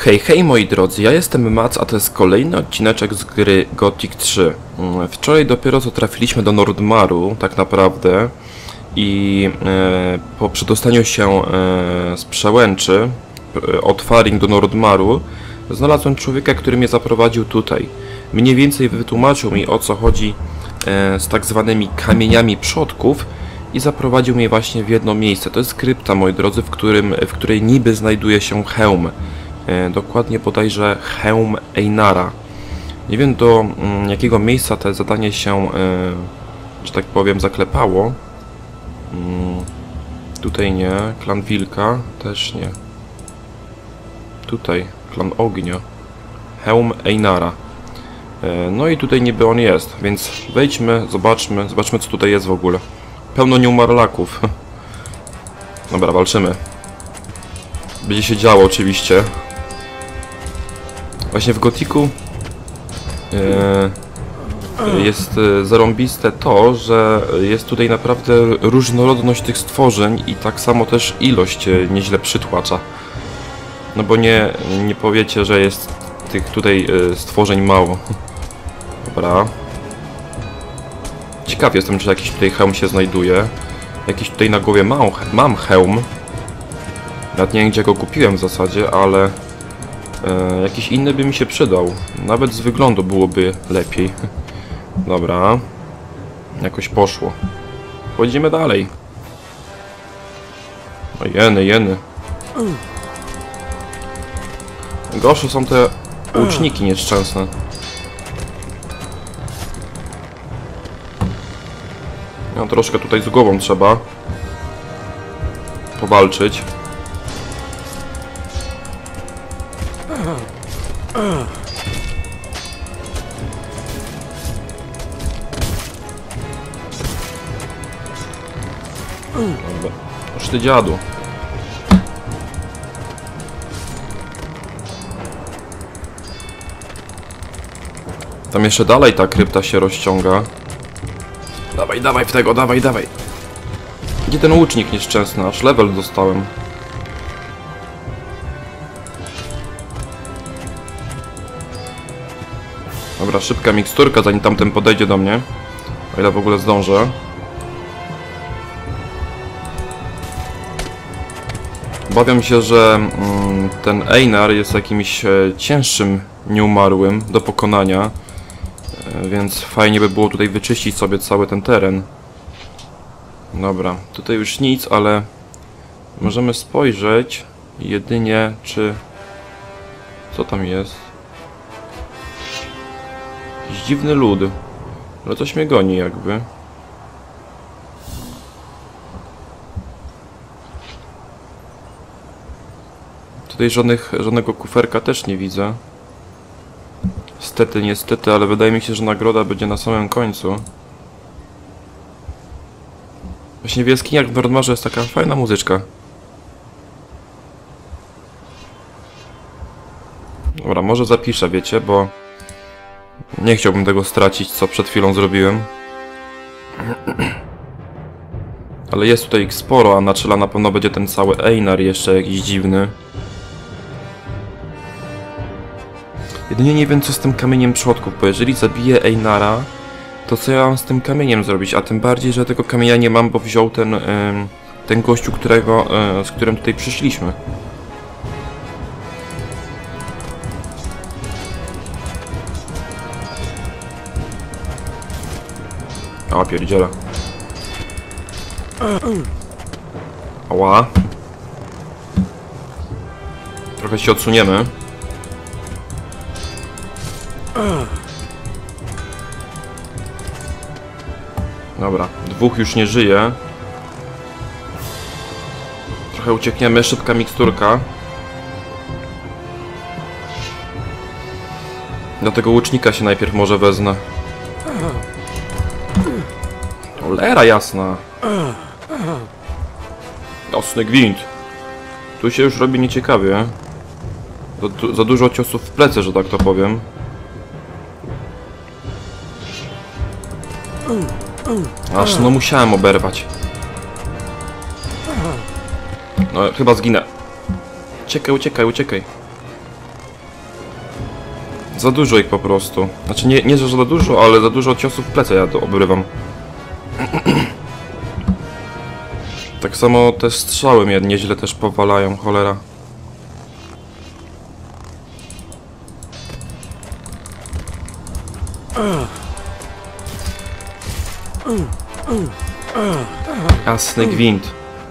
Hej, hej moi drodzy, ja jestem Mac, a to jest kolejny odcineczek z gry Gothic 3. Wczoraj dopiero co trafiliśmy do Nordmaru, tak naprawdę, i po przedostaniu się z przełęczy od Faring do Nordmaru znalazłem człowieka, który mnie zaprowadził tutaj. Mniej więcej wytłumaczył mi, o co chodzi z tak zwanymi kamieniami przodków i zaprowadził mnie właśnie w jedno miejsce. To jest krypta, moi drodzy, w której niby znajduje się hełm. Dokładnie bodajże hełm Einara. Nie wiem, do jakiego miejsca to zadanie się, że tak powiem, zaklepało. Tutaj nie, klan Wilka też nie. Tutaj, klan Ognia. Hełm Einara. No i tutaj niby on jest, więc wejdźmy, zobaczmy co tutaj jest w ogóle. Pełno nieumarlaków. Dobra, walczymy. Będzie się działo oczywiście. Właśnie w Gothicu jest zarąbiste to, że jest tutaj naprawdę różnorodność tych stworzeń i tak samo też ilość nieźle przytłacza. No bo nie powiecie, że jest tych tutaj stworzeń mało. Dobra. Ciekaw jestem, czy jakiś tutaj hełm się znajduje. Jakiś tutaj na głowie mam hełm. Nawet nie wiem, gdzie go kupiłem w zasadzie, ale jakiś inny by mi się przydał. Nawet z wyglądu byłoby lepiej. Dobra. Jakoś poszło. Chodzimy dalej. O, jeny. Gorsze są te łuczniki nieszczęsne. No, troszkę tutaj z głową trzeba powalczyć. Już ty dziadu. Tam jeszcze dalej ta krypta się rozciąga. Dawaj w tego, dawaj. Gdzie ten łucznik nieszczęsny? Aż level dostałem. Dobra, szybka miksturka, zanim tamten podejdzie do mnie. O ile w ogóle zdążę. Obawiam się, że ten Einar jest jakimś cięższym nieumarłym do pokonania. Więc fajnie by było tutaj wyczyścić sobie cały ten teren. Dobra, tutaj już nic, ale możemy spojrzeć jedynie, czy... Co tam jest? Jakiś dziwny lud. Ale coś mnie goni jakby. Tutaj żadnego kuferka też nie widzę. Niestety, ale wydaje mi się, że nagroda będzie na samym końcu. Właśnie w jaskiniach w Nordmarze jest taka fajna muzyczka. Dobra, może zapiszę, wiecie, bo nie chciałbym tego stracić, co przed chwilą zrobiłem. Ale jest tutaj ich sporo, a na czele na pewno będzie ten cały Einar jeszcze jakiś dziwny. Jedynie nie wiem, co z tym kamieniem przodków, bo jeżeli zabiję Einara, to co ja mam z tym kamieniem zrobić? A tym bardziej, że tego kamienia nie mam, bo wziął ten gościu, z którym tutaj przyszliśmy. O, pierdziele. Ała. Trochę się odsuniemy. Dobra, dwóch już nie żyje. Trochę uciekniemy, szybka miksturka. Do tego łucznika się najpierw może wezmę. Cholera jasna. Jasny gwint. Tu się już robi nieciekawie. Za dużo ciosów w plecy, że tak to powiem. Aż no musiałem oberwać. No chyba zginę. Uciekaj, uciekaj, uciekaj. Za dużo ich po prostu. Znaczy nie, że za dużo, ale za dużo ciosów w plecy ja to obrywam. Tak samo te strzały mnie nieźle też powalają, cholera. Jasny gwint.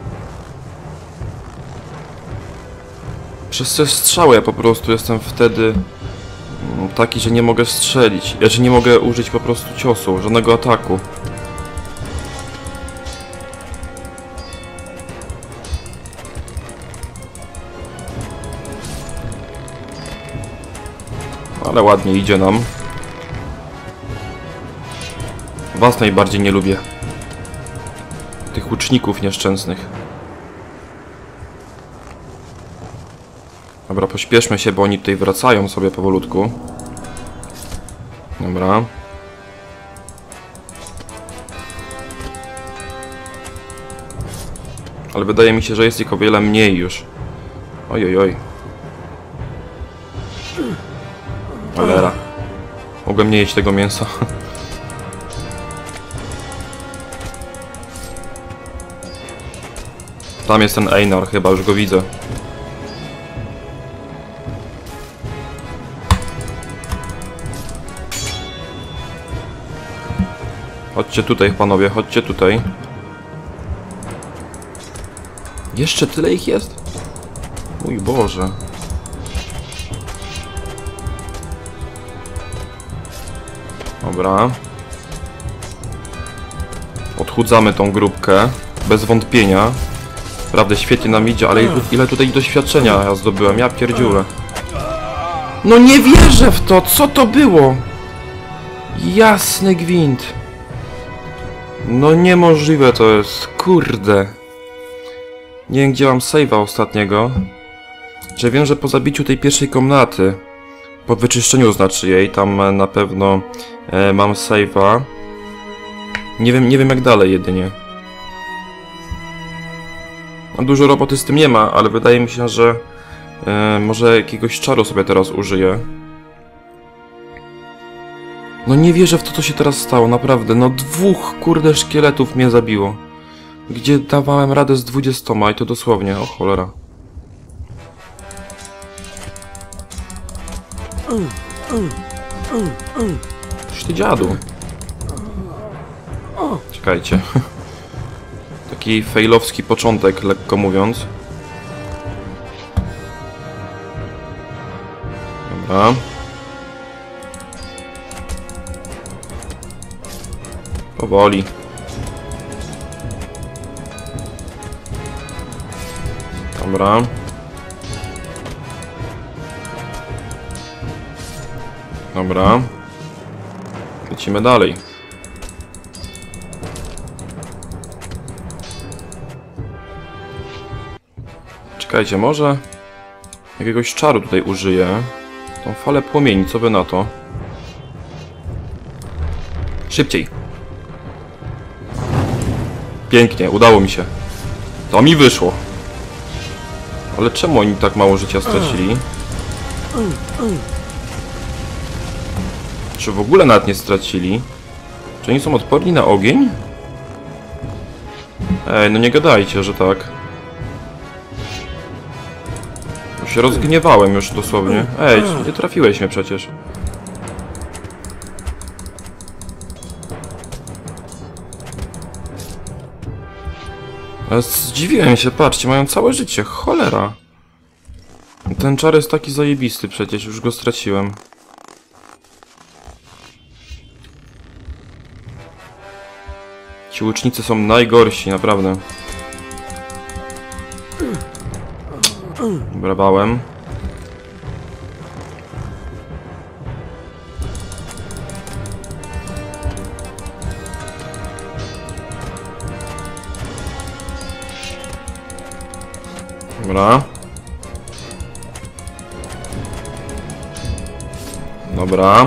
Przez te strzały ja po prostu jestem wtedy taki, że nie mogę strzelić. Ja, że nie mogę użyć po prostu ciosu, żadnego ataku. Ale ładnie idzie nam. Was najbardziej nie lubię. Tych łuczników nieszczęsnych. Dobra, pośpieszmy się, bo oni tutaj wracają sobie powolutku. Dobra. Ale wydaje mi się, że jest ich o wiele mniej już. Ojojoj. Cholera. Mogłem nie jeść tego mięsa. Tam jest ten Einar, chyba już go widzę. Chodźcie tutaj, panowie, chodźcie tutaj. Jeszcze tyle ich jest? Mój Boże. Dobra. Odchudzamy tą grupkę. Bez wątpienia. Naprawdę świetnie nam idzie, ale ile tutaj doświadczenia ja zdobyłem, ja pierdziulę. No nie wierzę w to! Co to było? Jasny gwint. No niemożliwe to jest, kurde. Nie wiem, gdzie mam save'a ostatniego. Że wiem, że po zabiciu tej pierwszej komnaty, po wyczyszczeniu znaczy jej, tam na pewno mam save'a. Nie wiem jak dalej jedynie. No, dużo roboty z tym nie ma, ale wydaje mi się, że może jakiegoś czaru sobie teraz użyję. No nie wierzę w to, co się teraz stało, naprawdę. No 2 kurde szkieletów mnie zabiło. Gdzie dawałem radę z 20 i to dosłownie, o cholera. Cóż ty dziadu. Czekajcie. Taki failowski początek, lekko mówiąc. Dobra. Powoli. Dobra. Dobra. Lecimy dalej. Czekajcie, może jakiegoś czaru tutaj użyję. Tą falę płomieni, co wy na to? Szybciej. Pięknie, udało mi się. To mi wyszło. Ale czemu oni tak mało życia stracili? Czy w ogóle nawet nie stracili? Czy oni są odporni na ogień? Ej, no nie gadajcie, że tak. Już się rozgniewałem już dosłownie. Ej, nie trafiłeś mnie przecież. Ale zdziwiłem się, patrzcie, mają całe życie, cholera. Ten czar jest taki zajebisty przecież, już go straciłem. Ci łucznicy są najgorsi, naprawdę. Brabałem. Dobra. Dobra.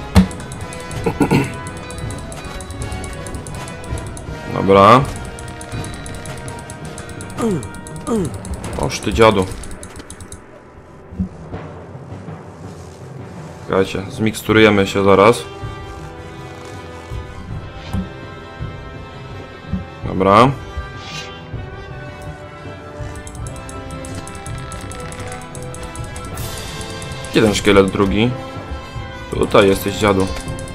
Dobra. Oż ty dziadu. Czekajcie, zmiksturujemy się zaraz. Dobra. Jeden szkielet, drugi. Tutaj jesteś, dziadu.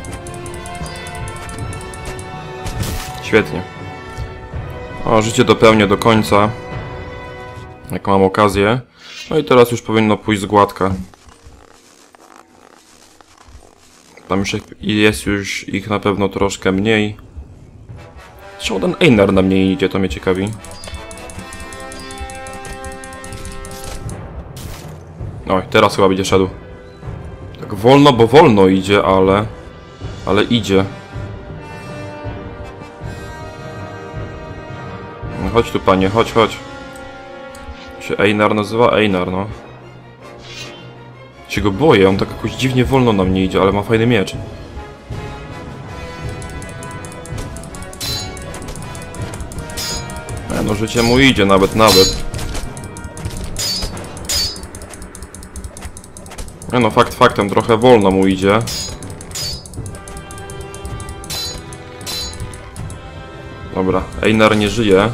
Świetnie. O, życie dopełnię do końca. Jak mam okazję. No i teraz już powinno pójść z gładka. Tam już jest już ich na pewno troszkę mniej. Czemu ten Einar na mnie idzie, to mnie ciekawi. Oj, teraz chyba będzie szedł. Tak wolno, bo wolno idzie, ale idzie. No chodź tu, panie, chodź, chodź. Się Einar nazywa? Einar, no. Się go boję, on tak jakoś dziwnie wolno na mnie idzie, ale ma fajny miecz. No życie mu idzie, nawet. No fakt faktem, trochę wolno mu idzie. Dobra, Einar nie żyje.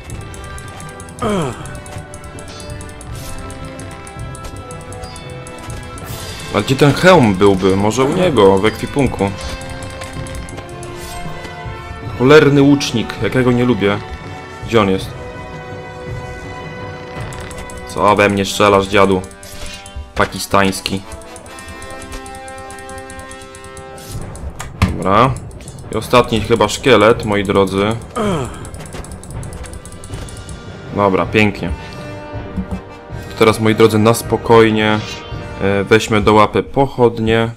A gdzie ten hełm byłby? Może u niego, w ekwipunku. Cholerny łucznik, jakiego nie lubię. Gdzie on jest? Co we mnie strzelasz, dziadu? Pakistański. Dobra. I ostatni chyba szkielet, moi drodzy. Dobra, pięknie. Teraz, moi drodzy, na spokojnie weźmy do łapy pochodnie.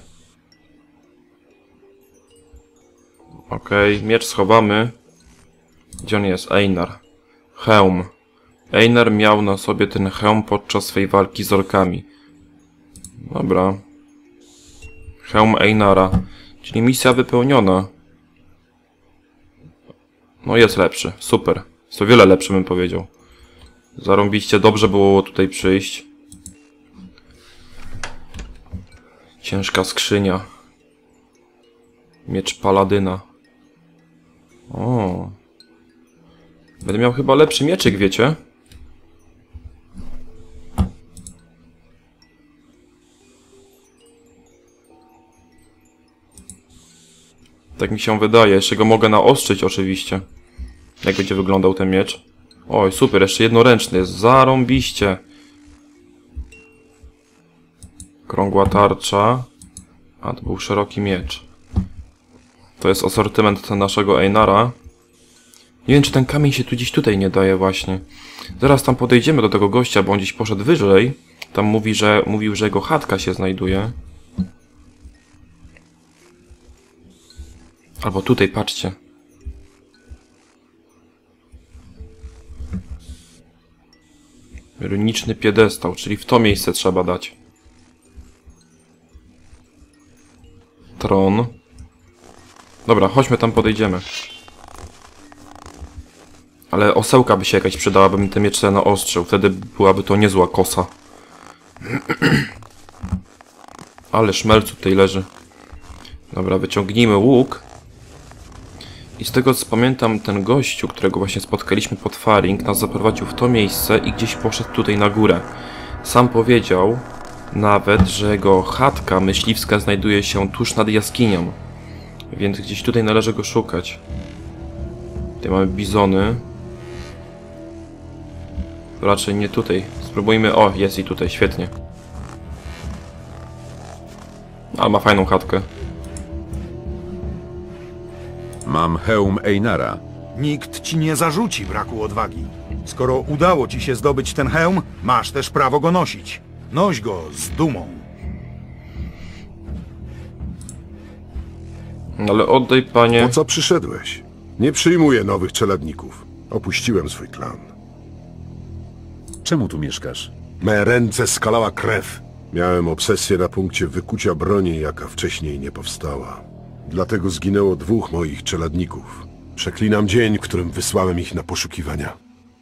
Okej, miecz schowamy. Gdzie on jest? Einar. Hełm. Einar miał na sobie ten hełm podczas swej walki z orkami. Dobra. Hełm Einara. Czyli misja wypełniona. No jest lepszy. Super. Jest o wiele lepszy, bym powiedział. Zarąbiście, dobrze było tutaj przyjść. Ciężka skrzynia. Miecz paladyna. O. Będę miał chyba lepszy mieczyk, wiecie? Tak mi się wydaje. Jeszcze go mogę naostrzyć oczywiście. Jak będzie wyglądał ten miecz. Oj, super. Jeszcze jednoręczny jest. Zarąbiście. Krągła tarcza. A, to był szeroki miecz. To jest asortyment naszego Einara. Nie wiem, czy ten kamień się tu gdzieś tutaj nie daje właśnie. Zaraz tam podejdziemy do tego gościa, bo on gdzieś poszedł wyżej. Tam mówił, że jego chatka się znajduje. Albo tutaj, patrzcie. Runiczny piedestał, czyli w to miejsce trzeba dać. Tron. Dobra, chodźmy tam, podejdziemy. Ale osełka by się jakaś przydała, bym ten miecz sobie naostrzył. Wtedy byłaby to niezła kosa. Ale szmelcu tutaj leży. Dobra, wyciągnijmy łuk. I z tego co pamiętam, ten gościu, którego właśnie spotkaliśmy pod Faring, nas zaprowadził w to miejsce i gdzieś poszedł tutaj na górę. Sam powiedział nawet, że jego chatka myśliwska znajduje się tuż nad jaskinią. Więc gdzieś tutaj należy go szukać. Tutaj mamy bizony. Raczej nie tutaj. Spróbujmy... O, jest i tutaj, świetnie. Ale ma fajną chatkę. Mam hełm Einara. Nikt ci nie zarzuci braku odwagi. Skoro udało ci się zdobyć ten hełm, masz też prawo go nosić. Noś go z dumą. Ale oddaj, panie... Po co przyszedłeś? Nie przyjmuję nowych czeladników. Opuściłem swój klan. Czemu tu mieszkasz? Me ręce skalała krew. Miałem obsesję na punkcie wykucia broni, jaka wcześniej nie powstała. Dlatego zginęło 2 moich czeladników. Przeklinam dzień, w którym wysłałem ich na poszukiwania.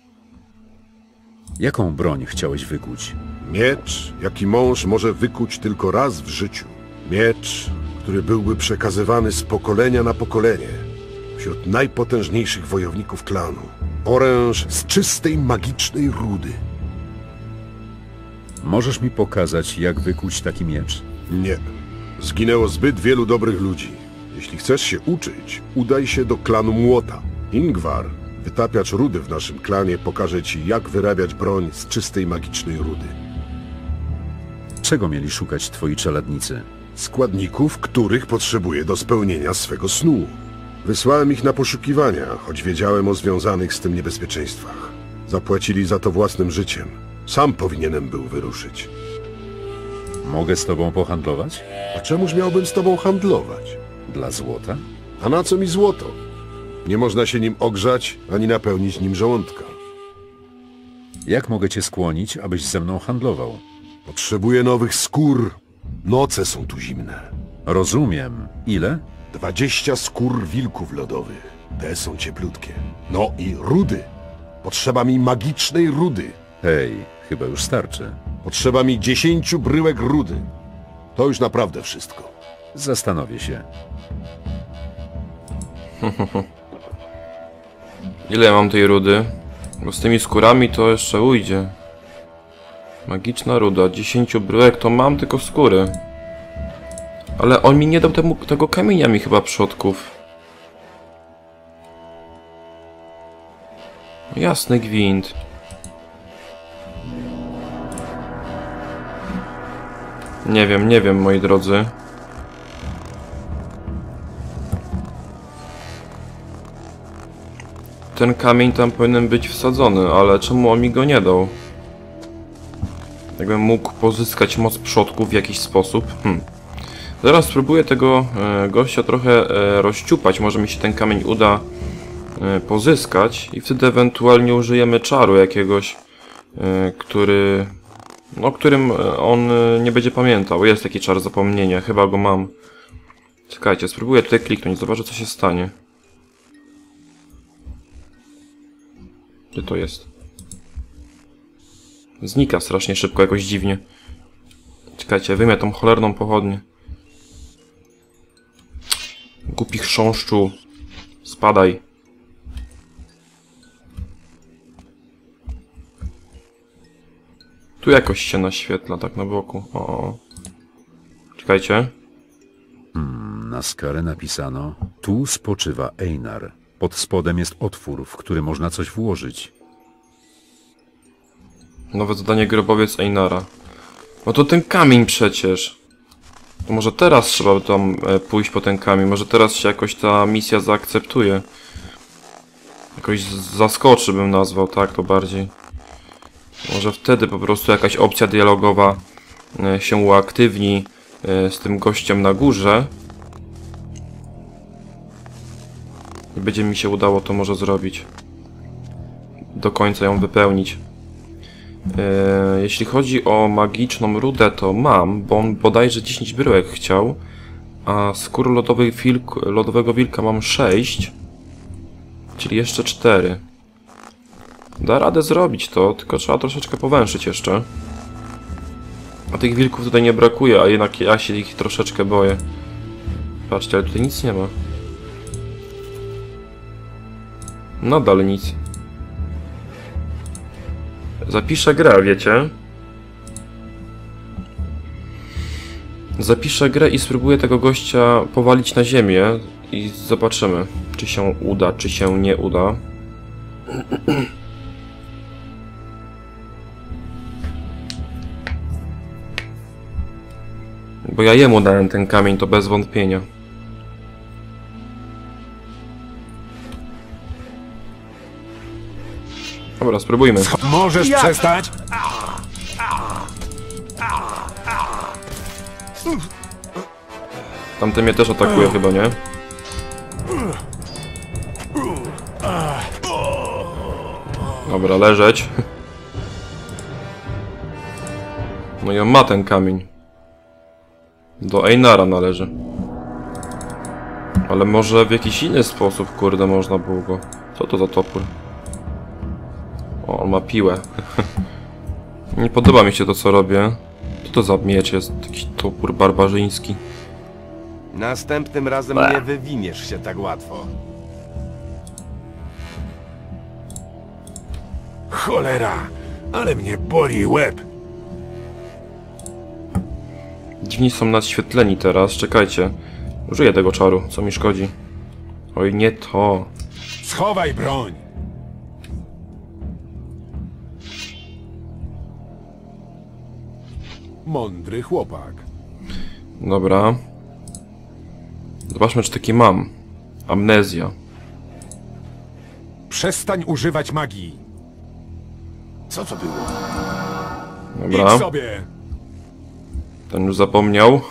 Jaką broń chciałeś wykuć? Miecz, jaki mąż może wykuć tylko raz w życiu. Miecz, który byłby przekazywany z pokolenia na pokolenie wśród najpotężniejszych wojowników klanu. Oręż z czystej, magicznej rudy. Możesz mi pokazać, jak wykuć taki miecz? Nie. Zginęło zbyt wielu dobrych ludzi. Jeśli chcesz się uczyć, udaj się do klanu Młota. Ingvar, wytapiacz rudy w naszym klanie, pokaże ci, jak wyrabiać broń z czystej, magicznej rudy. Czego mieli szukać twoi czeladnicy? Składników, których potrzebuję do spełnienia swego snu. Wysłałem ich na poszukiwania, choć wiedziałem o związanych z tym niebezpieczeństwach. Zapłacili za to własnym życiem. Sam powinienem był wyruszyć. Mogę z tobą pohandlować? A czemuż miałbym z tobą handlować? Dla złota? A na co mi złoto? Nie można się nim ogrzać, ani napełnić nim żołądka. Jak mogę cię skłonić, abyś ze mną handlował? Potrzebuję nowych skór. Noce są tu zimne. Rozumiem. Ile? 20 skór wilków lodowych. Te są cieplutkie. No i rudy. Potrzeba mi magicznej rudy. Hej, chyba już starczy. Potrzeba mi 10 bryłek rudy. To już naprawdę wszystko. Zastanowię się. Ile ja mam tej rudy? Bo z tymi skórami to jeszcze ujdzie. Magiczna ruda. 10 bryłek to mam tylko skóry. Ale on mi nie dał tego kamienia mi chyba przodków. Jasny gwint. Nie wiem, moi drodzy. Ten kamień tam powinien być wsadzony, ale czemu on mi go nie dał? Jakbym mógł pozyskać moc przodków w jakiś sposób. Zaraz spróbuję tego gościa trochę rozciupać. Może mi się ten kamień uda pozyskać i wtedy ewentualnie użyjemy czaru jakiegoś, o którym on nie będzie pamiętał. Jest taki czar zapomnienia, chyba go mam. Czekajcie, spróbuję tutaj kliknąć, zobaczę co się stanie. Gdzie to jest? Znika strasznie szybko, jakoś dziwnie. Czekajcie, wyjmę tą cholerną pochodnię. Głupi chrząszczu. Spadaj. Tu jakoś się naświetla, tak na boku. O. Czekajcie. Na skarę napisano: tu spoczywa Einar. Pod spodem jest otwór, w który można coś włożyć. Nowe zadanie, grobowiec Einara. No to ten kamień przecież. To może teraz trzeba tam pójść po ten kamień. Może teraz się jakoś ta misja zaakceptuje. Jakoś zaskoczy bym nazwał, tak to bardziej. Może wtedy po prostu jakaś opcja dialogowa się uaktywni z tym gościem na górze. I będzie mi się udało to może zrobić. Do końca ją wypełnić. Jeśli chodzi o magiczną rudę, to mam, bo on bodajże 10 bryłek chciał, a skór lodowego wilka mam 6, czyli jeszcze 4. Da radę zrobić to, tylko trzeba troszeczkę powęszyć jeszcze. A tych wilków tutaj nie brakuje, a jednak ja się ich troszeczkę boję. Patrzcie, ale tutaj nic nie ma. Nadal nic. Zapiszę grę, wiecie? Zapiszę grę i spróbuję tego gościa powalić na ziemię i zobaczymy, czy się uda, czy się nie uda. Bo ja jemu dałem ten kamień, to bez wątpienia. Dobra, spróbujmy. Możesz przestać? Tamten mnie też atakuje chyba, nie? Dobra, leżeć. No i on ma ten kamień. Do Einara należy. Ale może w jakiś inny sposób, kurde, można było go... Co to za topór? O, on ma piłę. Nie podoba mi się to, co robię. Co to za miecz jest? Jakiś topór barbarzyński. Następnym razem nie wywiniesz się tak łatwo. Cholera, ale mnie boli łeb. Dziwni są nadświetleni teraz, czekajcie. Użyję tego czaru, co mi szkodzi. Oj, nie to. Schowaj broń. Mądry chłopak. Dobra. Zobaczmy, czy taki mam. Amnezja. Przestań używać magii. Co to było? Dobra. Idź sobie. Ten już zapomniał.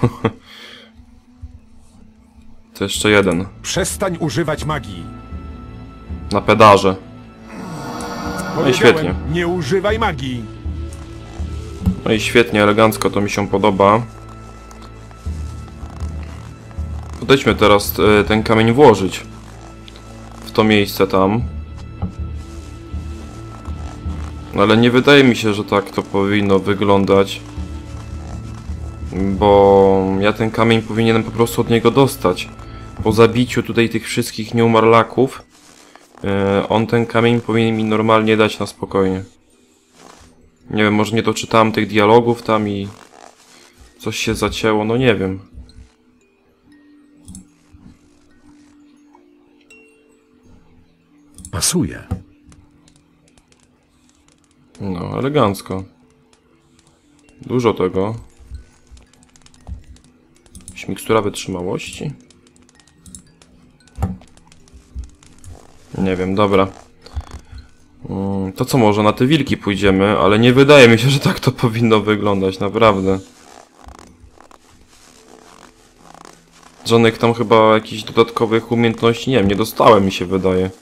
To jeszcze jeden. Przestań używać magii. Na pedarze. No i Powiedziałem, świetnie. nie używaj magii. No i świetnie, elegancko, to mi się podoba. Podejdźmy teraz ten kamień włożyć. W to miejsce tam. No ale nie wydaje mi się, że tak to powinno wyglądać. Bo ja ten kamień powinienem po prostu od niego dostać. Po zabiciu tutaj tych wszystkich nieumarlaków, on ten kamień powinien mi normalnie dać na spokojnie. Nie wiem, może nie doczytałem tych dialogów tam i coś się zacięło, no nie wiem. Pasuje. No, elegancko. Dużo tego. Jakaś mikstura wytrzymałości? Nie wiem, dobra. To co, może na te wilki pójdziemy, ale nie wydaje mi się, że tak to powinno wyglądać, naprawdę. Żadnych tam chyba jakichś dodatkowych umiejętności, nie wiem, nie dostałem, mi się wydaje.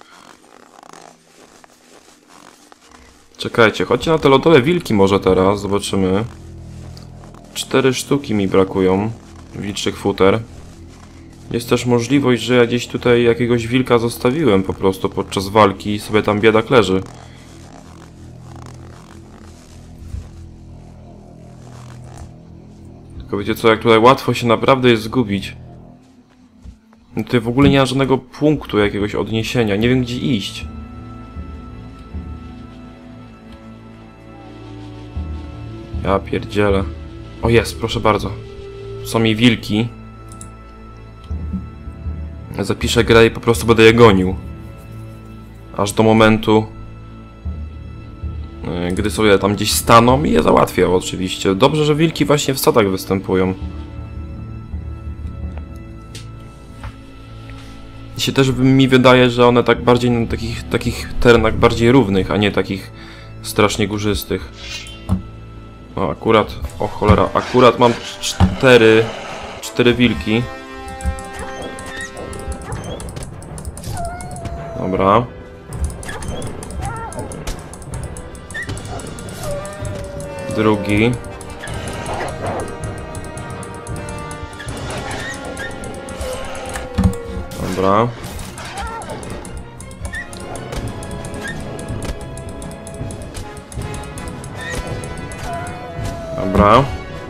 Czekajcie, chodźcie na te lodowe wilki może teraz, zobaczymy. 4 sztuki mi brakują wilczych futer. Jest też możliwość, że ja gdzieś tutaj jakiegoś wilka zostawiłem po prostu podczas walki i sobie tam biedak leży. Tylko wiecie co, jak tutaj łatwo się naprawdę jest zgubić. No tutaj w ogóle nie ma żadnego punktu jakiegoś odniesienia, nie wiem gdzie iść. Ja pierdzielę. O jest, proszę bardzo. Są mi wilki. Zapiszę grę i po prostu będę je gonił. Aż do momentu, gdy sobie tam gdzieś staną i je załatwię oczywiście. Dobrze, że wilki właśnie w stadach występują. I się też mi wydaje, że one tak bardziej na takich terenach bardziej równych, a nie takich strasznie górzystych. No akurat, o cholera, akurat mam 4 wilki. Dobra. Drugi. Dobra. Dobra.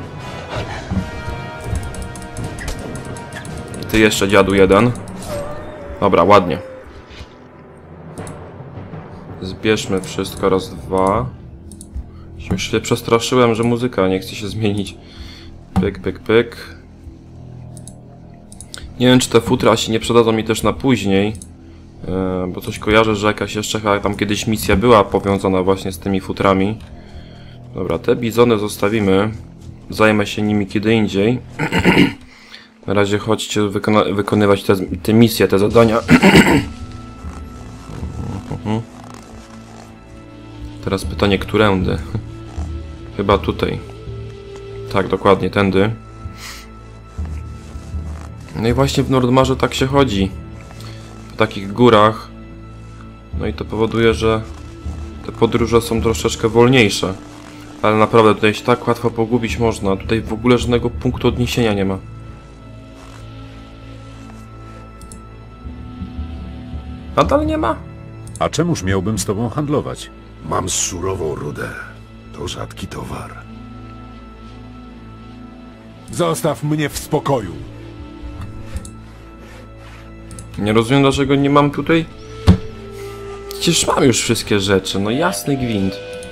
Ty jeszcze, dziadu, jeden. Dobra, ładnie. Zbierzmy wszystko, raz, dwa. Już się przestraszyłem, że muzyka nie chce się zmienić. Pyk, pyk, pyk. Nie wiem, czy te futra się nie przydadzą mi też na później. Bo coś kojarzę, że jakaś jeszcze tam kiedyś misja była powiązana właśnie z tymi futrami. Dobra, te bizony zostawimy. Zajmę się nimi kiedy indziej. Na razie chodźcie wykonywać te misje, te zadania. Teraz pytanie, którędy? Chyba tutaj. Tak, dokładnie, tędy. No i właśnie w Nordmarze tak się chodzi. W takich górach. No i to powoduje, że te podróże są troszeczkę wolniejsze. Ale naprawdę tutaj się tak łatwo pogubić można. Tutaj w ogóle żadnego punktu odniesienia nie ma. Nadal nie ma? A czemuż miałbym z tobą handlować? Mam surową rudę. To rzadki towar. Zostaw mnie w spokoju. Nie rozumiem, dlaczego nie mam tutaj... Przecież mam już wszystkie rzeczy, no jasny gwint.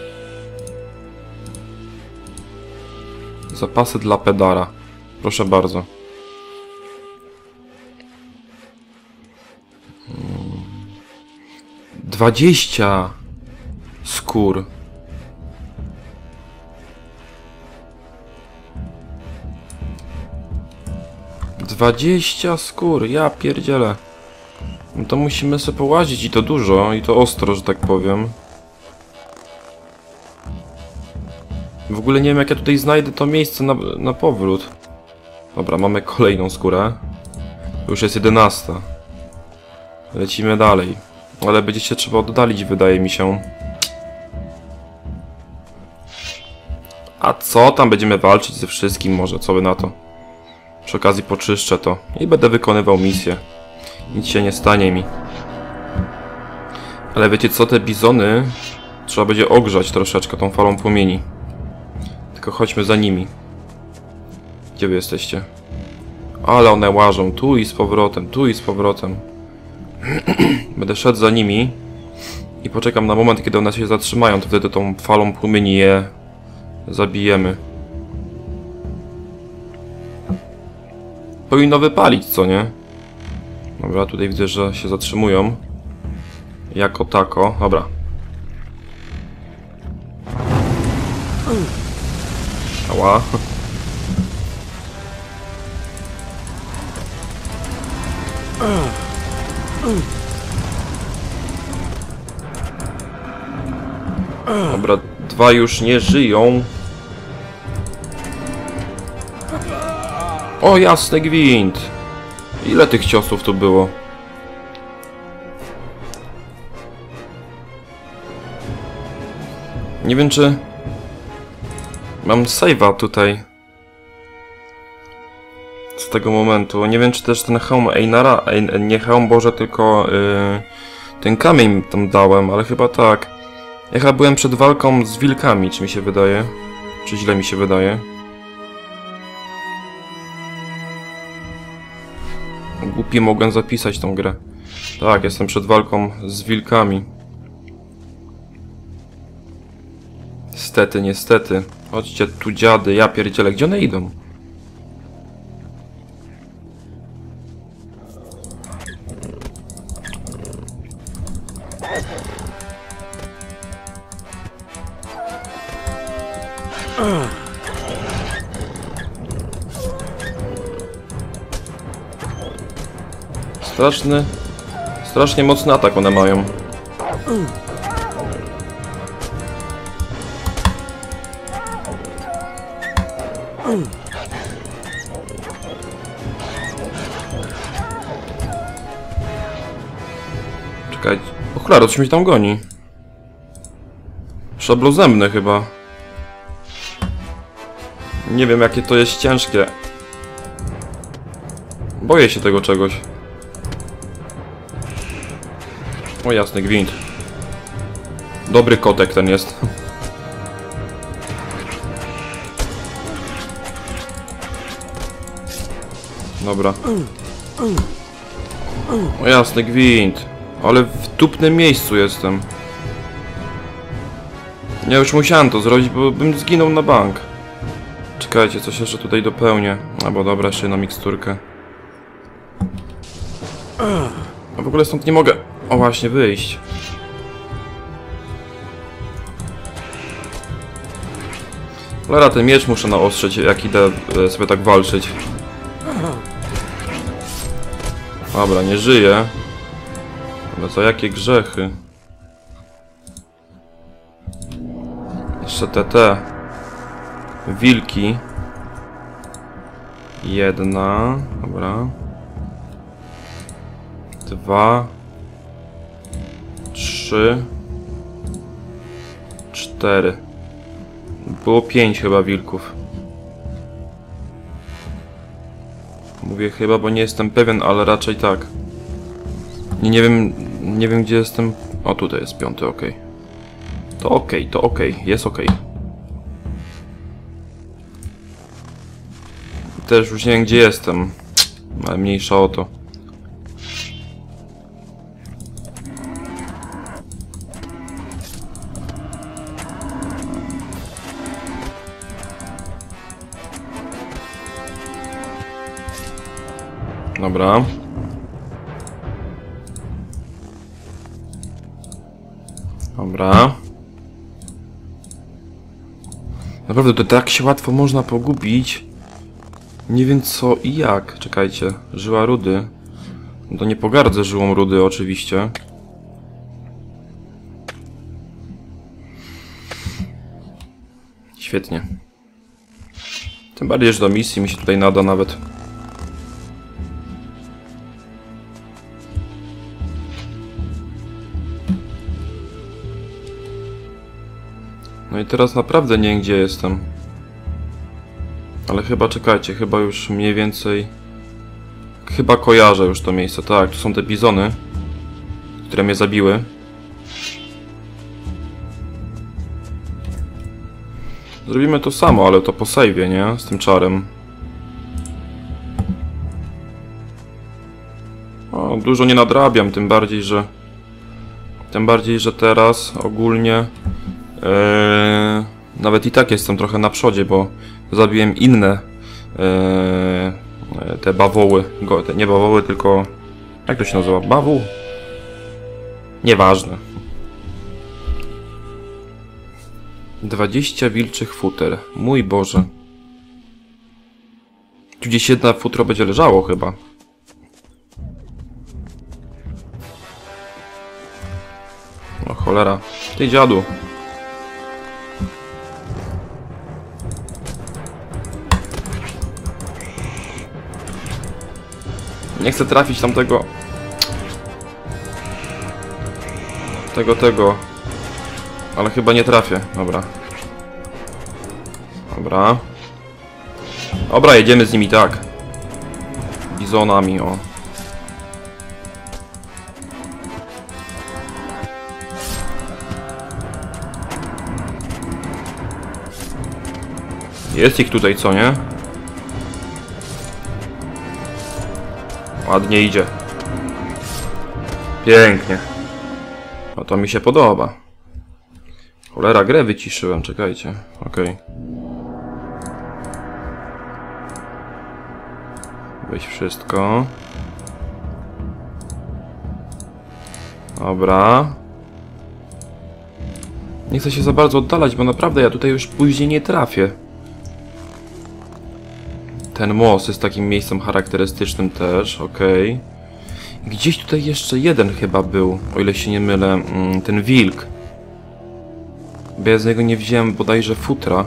Zapasy dla pedara. Proszę bardzo. 20 skór. Skór, ja pierdzielę. No to musimy sobie połazić i to dużo, i to ostro, że tak powiem. W ogóle nie wiem, jak ja tutaj znajdę to miejsce na powrót. Dobra, mamy kolejną skórę. Już jest 11. Lecimy dalej. Ale będzie się trzeba oddalić, wydaje mi się. A co? Tam będziemy walczyć ze wszystkim może, co by na to. Przy okazji poczyszczę to i będę wykonywał misję. Nic się nie stanie mi. Ale wiecie co? Te bizony trzeba będzie ogrzać troszeczkę tą falą płomieni. Tylko chodźmy za nimi. Gdzie wy jesteście? Ale one łażą tu i z powrotem, tu i z powrotem. Będę szedł za nimi i poczekam na moment, kiedy one się zatrzymają, to wtedy tą falą płomieni je zabijemy. Powinno wypalić, co nie? Dobra, tutaj widzę, że się zatrzymują. Jako tako. Dobra. Ała. Dobra, 2 już nie żyją. O, jasny gwint! Ile tych ciosów tu było? Nie wiem, czy... Mam save'a tutaj. Z tego momentu. Nie wiem, czy też ten hełm Einara... Nie hełm Boże, tylko... ten kamień tam dałem, ale chyba tak. Ja chyba byłem przed walką z wilkami, czy mi się wydaje? Czy źle mi się wydaje? Głupie mogłem zapisać tą grę. Tak, jestem przed walką z wilkami. Niestety, niestety. Chodźcie tu dziady, ja pierdzielę, gdzie one idą? Strasznie mocny atak one mają. Czekaj, ochlaro, coś mi tam goni. Szablozębny chyba. Nie wiem, jakie to jest ciężkie. Boję się tego czegoś. O jasny gwint. Dobry kotek ten jest. Dobra. O jasny gwint. Ale w dupnym miejscu jestem. Ja już musiałem to zrobić, bo bym zginął na bank. Czekajcie, coś jeszcze tutaj dopełnię. Albo dobra, jeszcze jedną miksturkę. A w ogóle stąd nie mogę. O właśnie, wyjść. Cholera, ten miecz muszę naostrzyć, jak idę sobie tak walczyć. Dobra, nie żyję. Ale za jakie grzechy? Jeszcze te wilki. Jedna. Dobra. 2. 3. 4. Było 5 chyba wilków. Mówię chyba, bo nie jestem pewien, ale raczej tak. Nie wiem gdzie jestem. O, tutaj jest 5, ok. To ok, jest ok. Też już nie wiem gdzie jestem. Ale mniejsza o to. Dobra. Dobra. Naprawdę, to tak się łatwo można pogubić. Nie wiem co i jak. Czekajcie. Żyła rudy. No to nie pogardzę żyłą rudy oczywiście. Świetnie. Tym bardziej, że do misji mi się tutaj nada nawet. No i teraz naprawdę nie wiem gdzie jestem. Ale chyba, czekajcie, chyba już mniej więcej... Chyba kojarzę już to miejsce. Tak, tu są te bizony, które mnie zabiły. Zrobimy to samo, ale to po save'ie, nie? Z tym czarem. O, dużo nie nadrabiam, tym bardziej, że teraz ogólnie nawet i tak jestem trochę na przodzie, bo zabiłem inne te bawoły. Nie bawoły, tylko... Jak to się nazywa? Bawół? Nieważne. 20 wilczych futer. Mój Boże. Tu gdzieś jedna futro będzie leżało chyba. O cholera. Ty dziadu. Nie chcę trafić tamtego... Tego. Ale chyba nie trafię. Dobra. Dobra, jedziemy z nimi tak. Bizonami, o. Jest ich tutaj, co nie? Ładnie idzie. Pięknie. No to mi się podoba. Cholera, grę wyciszyłem, czekajcie. Okej. Weź wszystko. Dobra. Nie chcę się za bardzo oddalać, bo naprawdę ja tutaj już później nie trafię. Ten most jest takim miejscem charakterystycznym też, okej. Gdzieś tutaj jeszcze jeden chyba był, o ile się nie mylę, ten wilk. Bo ja z niego nie wziąłem bodajże futra.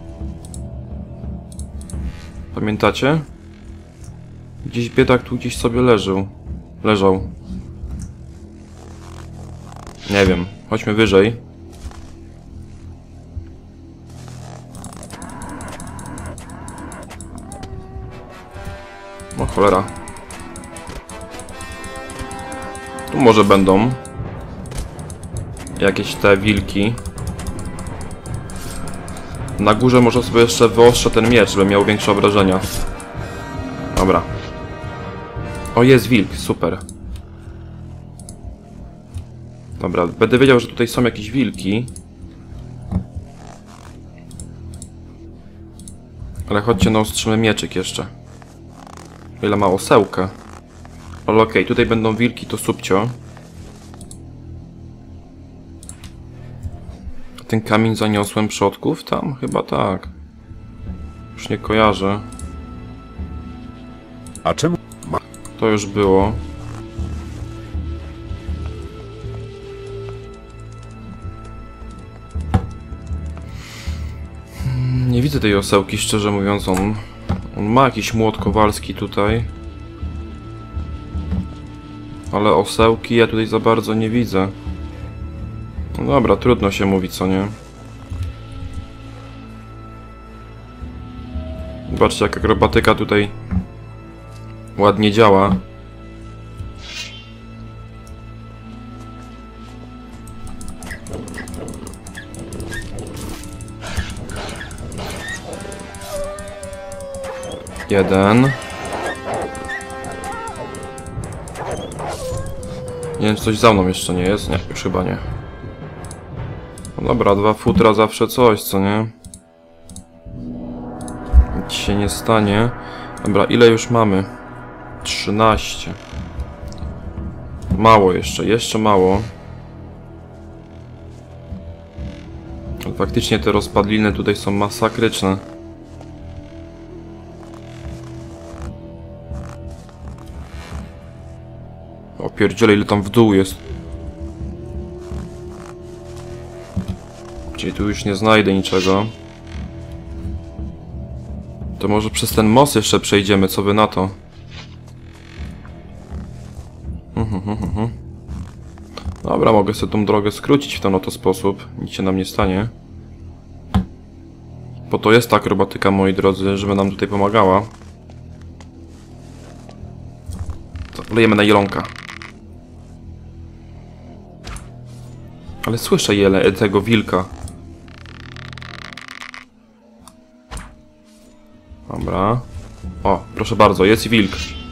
Pamiętacie? Gdzieś biedak tu gdzieś sobie leżał. Nie wiem, chodźmy wyżej. O cholera. Tu może będą jakieś te wilki. Na górze może sobie jeszcze wyostrzę ten miecz, żeby miał większe obrażenia. Dobra. O, jest wilk, super. Dobra, będę wiedział, że tutaj są jakieś wilki. Ale chodźcie, naostrzymy mieczyk jeszcze. Ile ma osełkę. Ale okej, tutaj będą wilki, to subcio. Ten kamień zaniosłem przodków? Tam? Chyba tak. Już nie kojarzę. A czemu? To już było. Nie widzę tej osełki, szczerze mówiąc. On ma jakiś młot kowalski tutaj. Ale osełki ja tutaj za bardzo nie widzę. No dobra, trudno się mówi, co nie? Zobaczcie, jak akrobatyka tutaj ładnie działa. Jeden. Nie wiem, czy coś za mną jeszcze nie jest? Nie, już chyba nie. No dobra, 2 futra zawsze coś, co nie? Nic się nie stanie. Dobra, ile już mamy? 13. Mało jeszcze mało. Ale faktycznie te rozpadliny tutaj są masakryczne. O pierdziele, ile tam w dół jest. Czyli tu już nie znajdę niczego. To może przez ten most jeszcze przejdziemy, co wy na to? Dobra, mogę sobie tą drogę skrócić w ten oto sposób. Nic się nam nie stanie. Po to jest ta akrobatyka, moi drodzy, żeby nam tutaj pomagała. Lejemy na jelonka. Ale słyszę tego wilka. Dobra. O, proszę bardzo, jest wilk.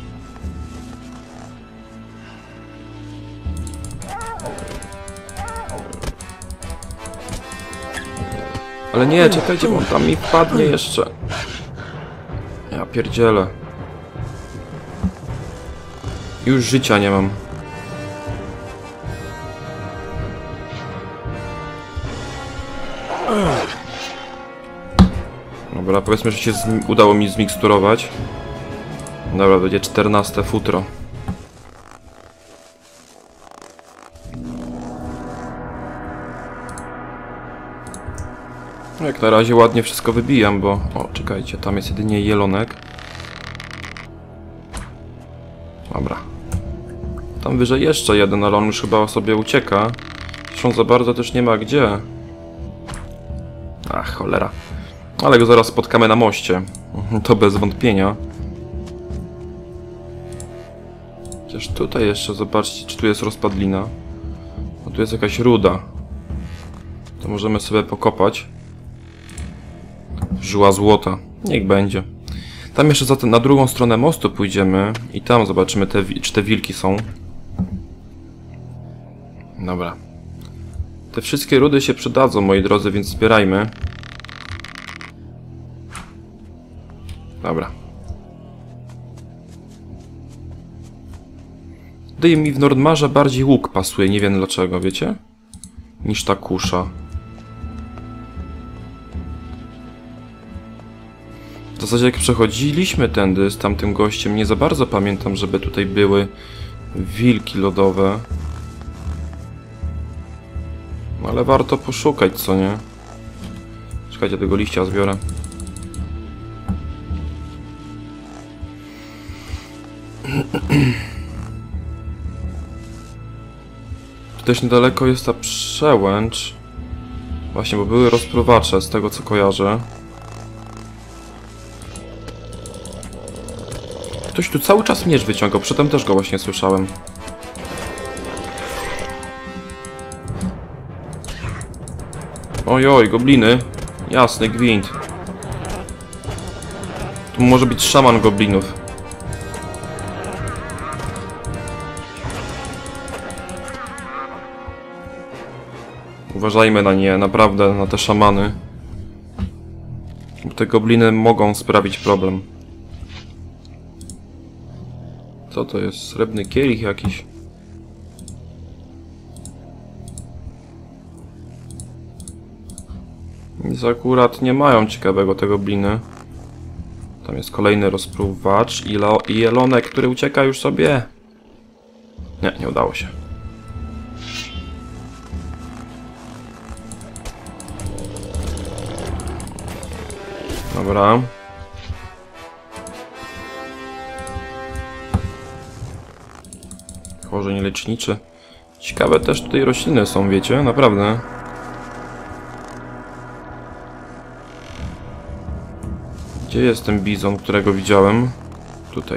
Ale nie, czekajcie, bo on tam mi wpadnie jeszcze. Ja pierdzielę. Już życia nie mam. Dobra, powiedzmy, że się udało mi zmiksturować. Dobra, będzie 14 futro. Jak na razie ładnie wszystko wybijam, bo... O, czekajcie, tam jest jedynie jelonek. Dobra. Tam wyżej jeszcze jeden, ale on już chyba sobie ucieka. Zresztą za bardzo też nie ma gdzie. Ach, cholera. Ale go zaraz spotkamy na moście. To bez wątpienia. Chociaż tutaj jeszcze zobaczcie, czy tu jest rozpadlina. No tu jest jakaś ruda. To możemy sobie pokopać. Żyła złota. Niech będzie. Tam jeszcze na drugą stronę mostu pójdziemy i tam zobaczymy, czy te wilki są. Dobra. Te wszystkie rudy się przydadzą, moi drodzy, więc zbierajmy. Dobra. Tutaj mi w Nordmarze bardziej łuk pasuje, nie wiem dlaczego, wiecie? Niż ta kusza. W zasadzie jak przechodziliśmy tędy z tamtym gościem, nie za bardzo pamiętam, żeby tutaj były wilki lodowe. No ale warto poszukać, co nie? Czekajcie, tego liścia zbiorę. Tu też niedaleko jest ta przełęcz. Właśnie, bo były rozpruwacze, z tego co kojarzę. Ktoś tu cały czas miecz wyciągał, przedtem też go właśnie słyszałem. Ojoj, gobliny. Jasny gwint. Tu może być szaman goblinów. Uważajmy na nie, naprawdę, na te szamany. Bo te gobliny mogą sprawić problem. Co to jest? Srebrny kielich jakiś? Nic akurat nie mają ciekawego te gobliny. Tam jest kolejny rozpruwacz i jelonek, który ucieka już sobie. Nie, nie udało się. Dobra. Korzeń leczniczy. Ciekawe też tutaj rośliny są, wiecie? Naprawdę. Gdzie jest ten bizon, którego widziałem? Tutaj.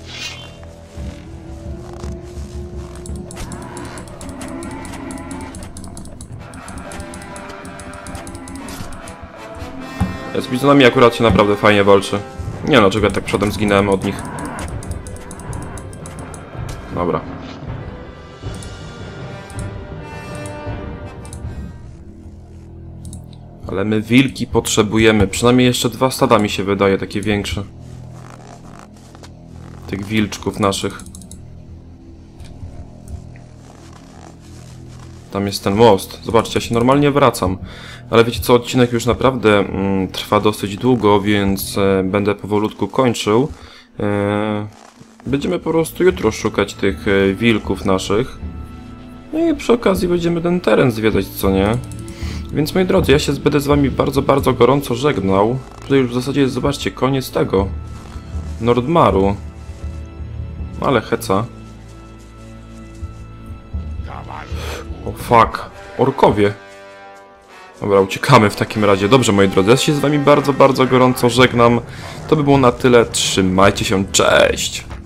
Z bizonami akurat się naprawdę fajnie walczy. Nie no, dlaczego ja tak przodem zginąłem od nich. Dobra. Ale my wilki potrzebujemy. Przynajmniej jeszcze 2 stada mi się wydaje, takie większe. tych wilczków naszych. Tam jest ten most. Zobaczcie, ja się normalnie wracam. Ale wiecie co, odcinek już naprawdę trwa dosyć długo, więc będę powolutku kończył. Będziemy po prostu jutro szukać tych wilków naszych. No i przy okazji będziemy ten teren zwiedzać, co nie? Więc moi drodzy, ja się będę z wami bardzo, bardzo gorąco żegnał. Tutaj już w zasadzie jest, zobaczcie, koniec tego Nordmaru. Ale heca. O fuck, orkowie. Dobra, uciekamy w takim razie. Dobrze, moi drodzy, ja się z wami bardzo, bardzo gorąco żegnam. To by było na tyle. Trzymajcie się, cześć!